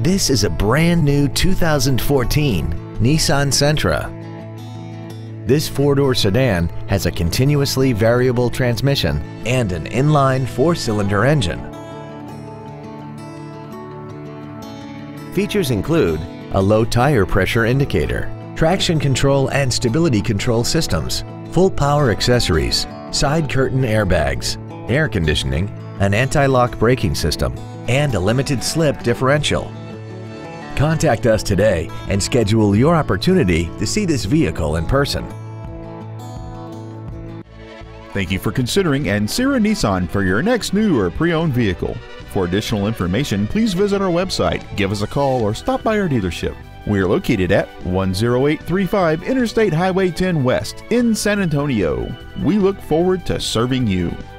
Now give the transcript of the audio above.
This is a brand new 2014 Nissan Sentra. This four-door sedan has a continuously variable transmission and an inline four-cylinder engine. Features include a low tire pressure indicator, traction control and stability control systems, full power accessories, side curtain airbags, air conditioning, an anti-lock braking system, and a limited slip differential. Contact us today and schedule your opportunity to see this vehicle in person. Thank you for considering Ancira Nissan for your next new or pre-owned vehicle. For additional information, please visit our website, give us a call, or stop by our dealership. We are located at 10835 Interstate Highway 10 West in San Antonio. We look forward to serving you.